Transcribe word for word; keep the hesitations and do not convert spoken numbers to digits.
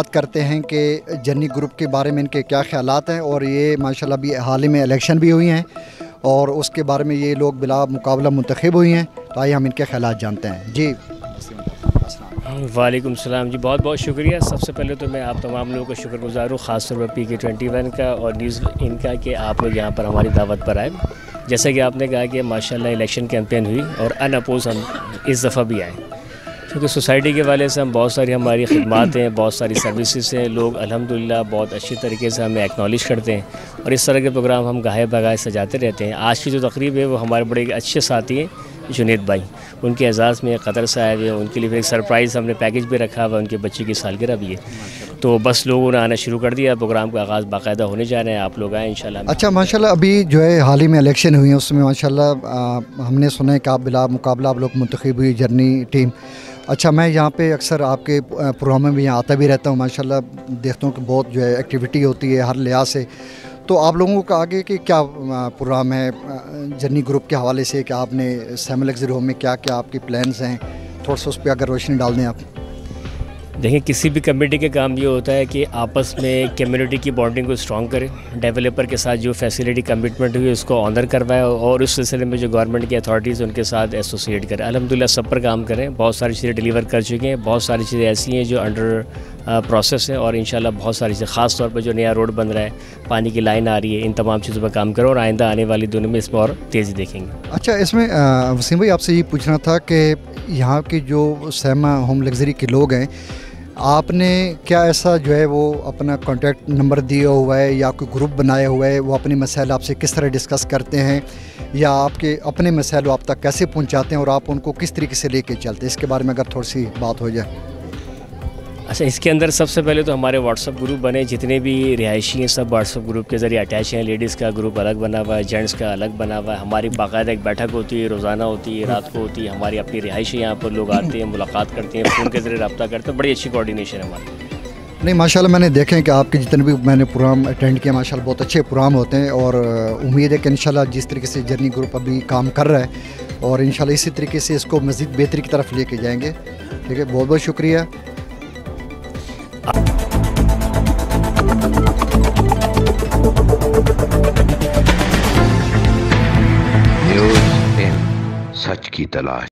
बात करते हैं कि जर्नी ग्रुप के बारे में इनके क्या ख़यालात हैं। और ये माशाल्लाह भी हाल ही में इलेक्शन भी हुई हैं और उसके बारे में ये लोग बिला मुकाबला मुंतखब हुई हैं, तो आइए हम इनके ख़यालात जानते हैं। जी वालेकुम सलाम जी, बहुत बहुत शुक्रिया। सबसे पहले तो मैं आप तमाम लोगों का शुक्रगुज़ार हूँ, ख़ास तौर पर पी के ट्वेंटी वन का और न्यूज़ इनका कि आप लोग यहाँ पर हमारी दावत पर आए। जैसा कि आपने कहा कि माशाल्लाह इलेक्शन कैंपेन हुई और अनअपोज हम इस दफ़ा भी आए, क्योंकि सोसाइटी के वाले से हम बहुत सारी हमारी खिदमात हैं, बहुत सारी सर्विसेज हैं, लोग अल्हम्दुलिल्लाह बहुत अच्छी तरीके से हमें एक्नॉलेज करते हैं और इस तरह के प्रोग्राम हम गाहे बगाहे सजाते रहते हैं। आज की जो तकरीब है वो हमारे बड़े अच्छे साथी हैं जुनेद भाई, उनके एजाज़ में कतर से आए हुए हैं। उनके लिए एक सरप्राइज़ हमने पैकेज भी रखा हुआ है, उनके बच्चे की सालगिरह भी है, तो बस लोगों ने आना शुरू कर दिया। प्रोग्राम का आगाज़ बाकायदा होने जा रहे हैं, आप लोग आए इंशाल्लाह। अच्छा माशाल्लाह, अभी जो है हाल ही में इलेक्शन हुई है, उसमें माशाल्लाह हमने सुना है कि आप बिला मुकाबला आप लोग मुंतखब हुई जर्नी टीम। अच्छा, मैं यहाँ पे अक्सर आपके प्रोग्राम में भी यहाँ आता भी रहता हूँ, माशाल्लाह देखता हूँ कि बहुत जो है एक्टिविटी होती है हर लिहाज से। तो आप लोगों का आगे कि क्या प्रोग्राम है जर्नी ग्रुप के हवाले से, कि आपने सेमी लग्जरी होम में क्या क्या आपके प्लान्स हैं, थोड़ा सा उस पर अगर रोशनी डाल दें आप। देखिए, किसी भी कमेटी के काम ये होता है कि आपस में कम्युनिटी की बॉन्डिंग को स्ट्रॉन्ग करें, डेवलपर के साथ जो फैसिलिटी कमिटमेंट हुई उसको ऑनर करवाएं और उस सिलसिले में जो गवर्नमेंट की अथॉरिटीज़ उनके साथ एसोसिएट करें। अल्हम्दुलिल्लाह सब पर काम करें, बहुत सारी चीज़ें डिलीवर कर चुके हैं, बहुत सारी चीज़ें ऐसी हैं जो अंडर प्रोसेस है और इंशाल्लाह बहुत सारी चीज़ें, ख़ास तौर पर जो नया रोड बन रहा है, पानी की लाइन आ रही है, इन तमाम चीज़ों पर काम करो और आइंदा आने वाली दिनों में इसमें और तेज़ी देखेंगे। अच्छा, इसमें वसीम भाई आपसे ये पूछना था कि यहाँ के जो सेमा होम लग्जरी के लोग हैं, आपने क्या ऐसा जो है वो अपना कॉन्टैक्ट नंबर दिया हुआ है या कोई ग्रुप बनाया हुआ है, वो अपने मसाइल आपसे किस तरह डिस्कस करते हैं या आपके अपने मसाइल आप तक कैसे पहुंचाते हैं और आप उनको किस तरीके से लेके चलते हैं, इसके बारे में अगर थोड़ी सी बात हो जाए। अच्छा, इसके अंदर सबसे पहले तो हमारे व्हाट्सअप ग्रुप बने, जितने भी रिहायशी हैं सब व्हाट्सअप ग्रुप के ज़रिए अटैच हैं। लेडीज़ का ग्रुप अलग बना हुआ है, जेंट्स का अलग बना हुआ है। हमारी बाकायदा एक बैठक होती है, रोज़ाना होती है, रात को होती है। हमारी अपनी रिहायशी यहाँ पर लोग आते हैं, मुलाकात करते हैं, फ़ोन के ज़रिए रब्ता करते हैं। बड़ी अच्छी कोऑर्डिनेशन है हमारी। नहीं माशाल्लाह, मैंने देखे हैं कि आपके जितने भी मैंने प्रोग्राम अटेंड किया माशाल्लाह बहुत अच्छे प्रोग्राम होते हैं और उम्मीद है कि इंशाल्लाह जिस तरीके से जर्नी ग्रुप अभी काम कर रहा है और इंशाल्लाह इसी तरीके से इसको मज़ीद बेहतरी की तरफ लेके जाएंगे। ठीक है, बहुत बहुत शुक्रिया। न्यूज़ इन सच की तलाश।